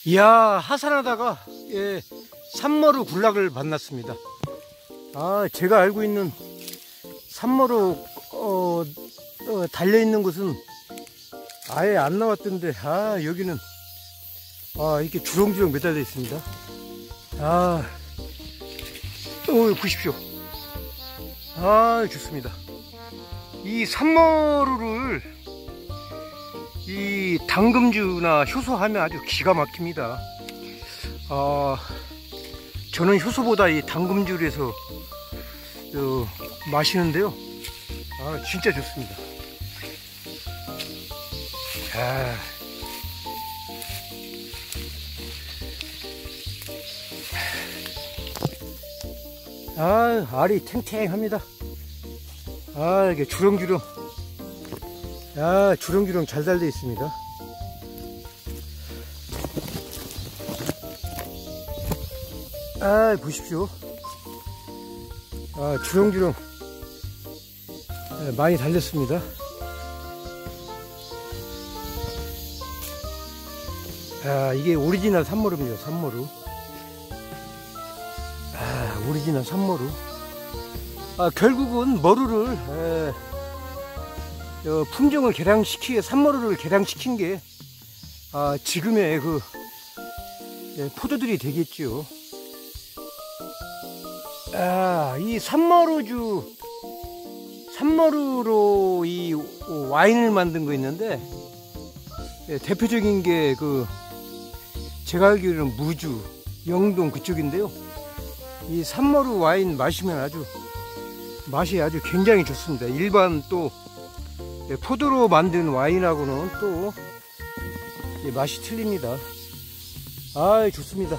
이야, 하산하다가 산머루 군락을 만났습니다. 제가 알고 있는 산머루 달려있는 곳은 아예 안 나왔던데, 여기는 이렇게 주렁주렁 매달려 있습니다. 보십시오. 좋습니다. 이 산머루를 이 당금주나 효소하면 아주 기가 막힙니다. 저는 효소보다 이 당금주를 해서 마시는데요. 진짜 좋습니다. 알이 탱탱합니다. 이게 주렁주렁 주렁주렁 잘 달려 있습니다. 보십시오. 주렁주렁 많이 달렸습니다. 이게 오리지널 산머루입니다. 산머루. 오리지널 산머루. 결국은 머루를 품종을 개량시키게, 산머루를 개량시킨 게 지금의 그 포도들이 되겠죠. 이 산머루로 이 와인을 만든 거 있는데, 대표적인 게 제가 알기로는 무주, 영동 그쪽인데요. 이 산머루 와인 마시면 맛이 아주 굉장히 좋습니다. 일반 또 포도로 만든 와인하고는 또 맛이 틀립니다. 좋습니다.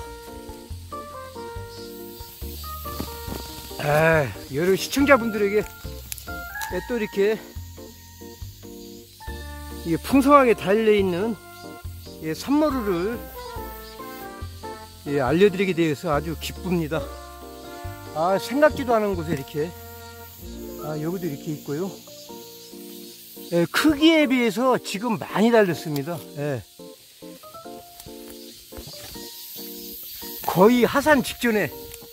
여러 시청자분들에게 또 이렇게 풍성하게 달려있는 산머루를 알려드리게 되어서 아주 기쁩니다. 생각지도 않은 곳에 이렇게 여기도 이렇게 있고요. 크기에 비해서 지금 많이 달렸습니다. 거의 하산 직전에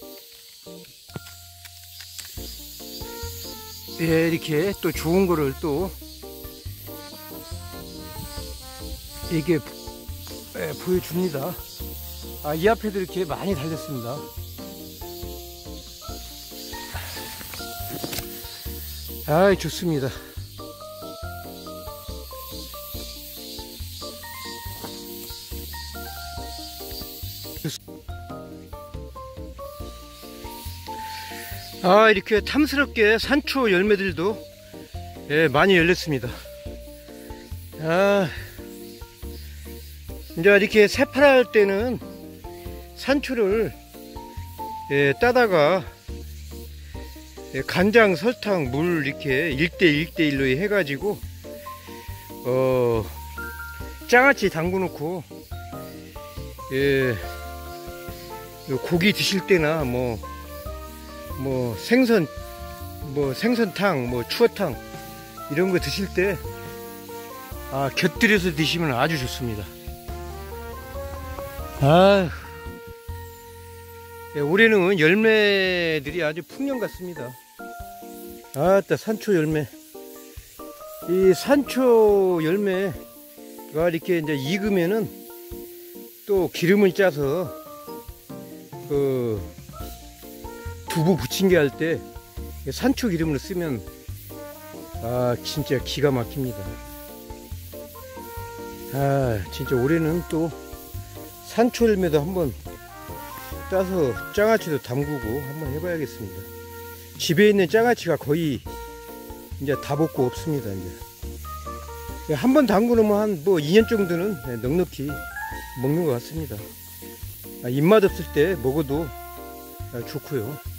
이렇게 또 좋은 거를 또 이게 보여줍니다. 이 앞에도 이렇게 많이 달렸습니다. 좋습니다. 이렇게 탐스럽게 산초 열매들도 많이 열렸습니다. 이제 이렇게 새파랄 때는 산초를 따다가 간장, 설탕, 물 이렇게 1대1로 해가지고 장아찌 담궈 놓고 고기 드실 때나 생선탕, 추어탕 이런 거 드실 때 곁들여서 드시면 아주 좋습니다. 올해는 열매들이 아주 풍년 같습니다. 산초 열매. 이 산초 열매가 이렇게 이제 익으면은 또 기름을 짜서 두부 부침개 할 때 산초 기름을 쓰면 진짜 기가 막힙니다. 진짜 올해는 또 산초 열매도 한번 따서 장아찌도 담그고 한번 해봐야겠습니다. 집에 있는 장아찌가 거의 이제 다 먹고 없습니다. 이제 한번 담그놓으면 한 2년 정도는 넉넉히 먹는 것 같습니다. 입맛 없을 때 먹어도 좋고요.